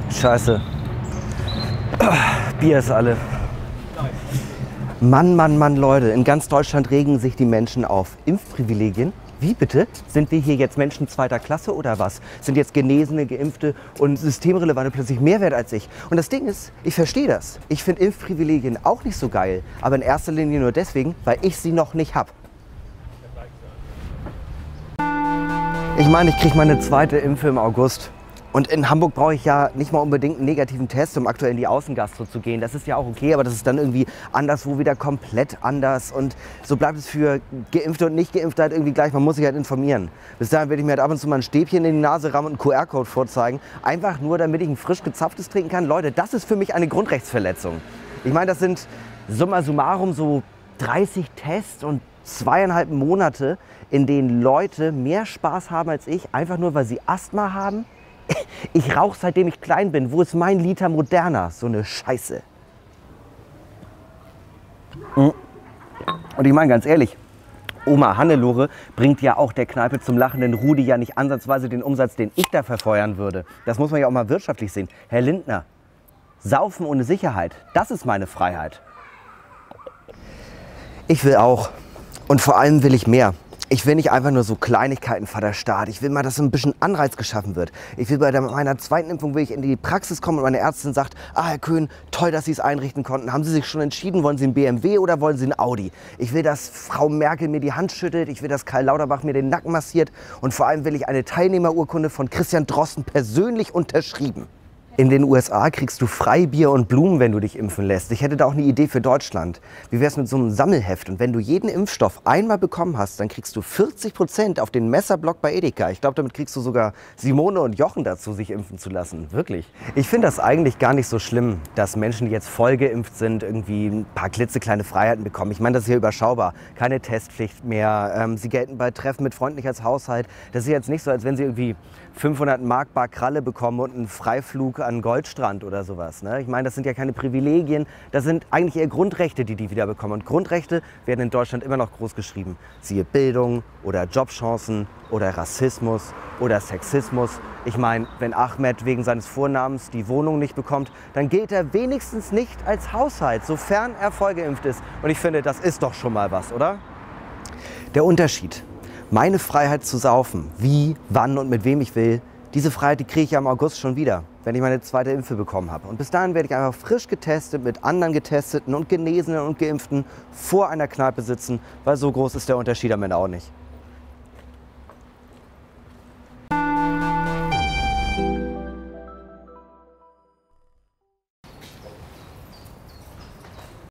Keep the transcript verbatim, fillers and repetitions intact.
Scheiße. Bier ist alle. Mann, Mann, Mann, Leute. In ganz Deutschland regen sich die Menschen auf. Impfprivilegien? Wie bitte? Sind wir hier jetzt Menschen zweiter Klasse oder was? Sind jetzt Genesene, Geimpfte und Systemrelevante plötzlich mehr wert als ich? Und das Ding ist, ich verstehe das. Ich finde Impfprivilegien auch nicht so geil. Aber in erster Linie nur deswegen, weil ich sie noch nicht habe. Ich meine, ich kriege meine zweite Impfe im August. Und in Hamburg brauche ich ja nicht mal unbedingt einen negativen Test, um aktuell in die Außengastro zu gehen. Das ist ja auch okay, aber das ist dann irgendwie anderswo wieder komplett anders. Und so bleibt es für Geimpfte und Nicht-Geimpfte halt irgendwie gleich. Man muss sich halt informieren. Bis dahin werde ich mir halt ab und zu mal ein Stäbchen in die Nase rammen und einen Q R-Code vorzeigen. Einfach nur, damit ich ein frisch gezapftes trinken kann. Leute, das ist für mich eine Grundrechtsverletzung. Ich meine, das sind summa summarum so dreißig Tests und zweieinhalb Monate, in denen Leute mehr Spaß haben als ich, einfach nur, weil sie Asthma haben. Ich rauche seitdem ich klein bin. Wo ist mein Liter Moderna? So eine Scheiße. Und ich meine ganz ehrlich, Oma Hannelore bringt ja auch der Kneipe zum lachenden Rudi ja nicht ansatzweise den Umsatz, den ich da verfeuern würde. Das muss man ja auch mal wirtschaftlich sehen. Herr Lindner, Saufen ohne Sicherheit, das ist meine Freiheit. Ich will auch. Und vor allem will ich mehr. Ich will nicht einfach nur so Kleinigkeiten vor der Staat. Ich will mal, dass so ein bisschen Anreiz geschaffen wird. Ich will bei der, meiner zweiten Impfung will ich in die Praxis kommen und meine Ärztin sagt, ah Herr Köhn, toll, dass Sie es einrichten konnten. Haben Sie sich schon entschieden, wollen Sie einen B M W oder wollen Sie einen Audi? Ich will, dass Frau Merkel mir die Hand schüttelt. Ich will, dass Karl Lauterbach mir den Nacken massiert. Und vor allem will ich eine Teilnehmerurkunde von Christian Drosten persönlich unterschrieben. In den U S A kriegst du Freibier und Blumen, wenn du dich impfen lässt. Ich hätte da auch eine Idee für Deutschland. Wie wäre es mit so einem Sammelheft? Und wenn du jeden Impfstoff einmal bekommen hast, dann kriegst du vierzig Prozent auf den Messerblock bei Edeka. Ich glaube, damit kriegst du sogar Simone und Jochen dazu, sich impfen zu lassen. Wirklich. Ich finde das eigentlich gar nicht so schlimm, dass Menschen, die jetzt voll geimpft sind, irgendwie ein paar klitzekleine Freiheiten bekommen. Ich meine, das ist ja überschaubar. Keine Testpflicht mehr. Ähm, sie gelten bei Treffen mit freundlich als Haushalt. Das ist jetzt nicht so, als wenn sie irgendwie fünfhundert Mark bar Kralle bekommen und einen Freiflug an Goldstrand oder sowas. Ne? Ich meine, das sind ja keine Privilegien, das sind eigentlich eher Grundrechte, die die wieder bekommen. Und Grundrechte werden in Deutschland immer noch groß geschrieben. Siehe Bildung oder Jobchancen oder Rassismus oder Sexismus. Ich meine, wenn Ahmed wegen seines Vornamens die Wohnung nicht bekommt, dann gilt er wenigstens nicht als Haushalt, sofern er vollgeimpft ist. Und ich finde, das ist doch schon mal was, oder? Der Unterschied. Meine Freiheit zu saufen, wie, wann und mit wem ich will, diese Freiheit, die kriege ich ja im August schon wieder, wenn ich meine zweite Impfe bekommen habe. Und bis dahin werde ich einfach frisch getestet, mit anderen Getesteten und Genesenen und Geimpften vor einer Kneipe sitzen, weil so groß ist der Unterschied am Ende auch nicht.